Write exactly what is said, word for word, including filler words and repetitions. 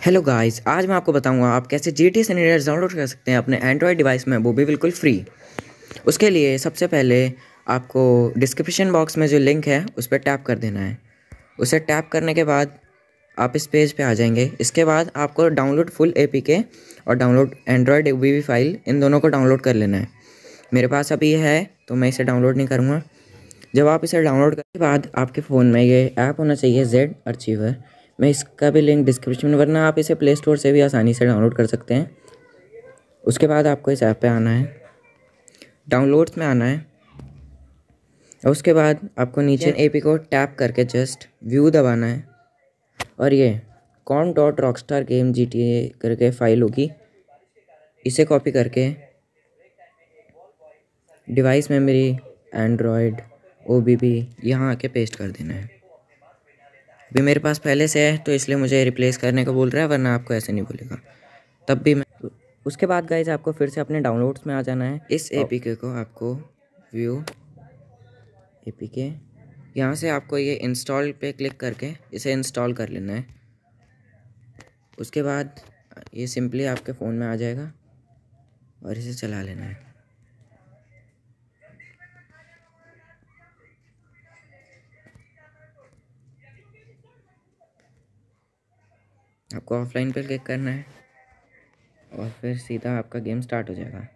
Hello guys, आज मैं आपको बताऊंगा आप कैसे G T A San Andreas download कर सकते हैं अपने एंड्रॉयड डिवाइस में, वो भी बिल्कुल फ्री। उसके लिए सबसे पहले आपको डिस्क्रिप्शन बॉक्स में जो लिंक है उस पर टैप कर देना है। उसे टैप करने के बाद आप इस पेज पे आ जाएंगे। इसके बाद आपको डाउनलोड फुल ए पी के और download android V V file, इन दोनों को डाउनलोड कर लेना है। मेरे पास अभी ये है तो मैं इसे डाउनलोड नहीं करूँगा। जब आप इसे डाउनलोड करने के बाद आपके फ़ोन में ये ऐप होना चाहिए जेड अर्चीवर। मैं इसका भी लिंक डिस्क्रिप्शन में, वरना आप इसे प्ले स्टोर से भी आसानी से डाउनलोड कर सकते हैं। उसके बाद आपको इस ऐप पे आना है, डाउनलोड्स में आना है और उसके बाद आपको नीचे ए पी को टैप करके जस्ट व्यू दबाना है और ये com dot rockstar game G T A करके फाइल होगी, इसे कॉपी करके device memory android O B B यहाँ आके पेस्ट कर देना है। अभी मेरे पास पहले से है तो इसलिए मुझे रिप्लेस करने को बोल रहा है, वरना आपको ऐसे नहीं बोलेगा। तब भी मैं उसके बाद गाइज आपको फिर से अपने डाउनलोड्स में आ जाना है। इस एपीके को आपको व्यू एपीके, यहाँ से आपको ये इंस्टॉल पे क्लिक करके इसे इंस्टॉल कर लेना है। उसके बाद ये सिंपली आपके फ़ोन में आ जाएगा और इसे चला लेना है। आपको ऑफलाइन पे क्लिक करना है और फिर सीधा आपका गेम स्टार्ट हो जाएगा।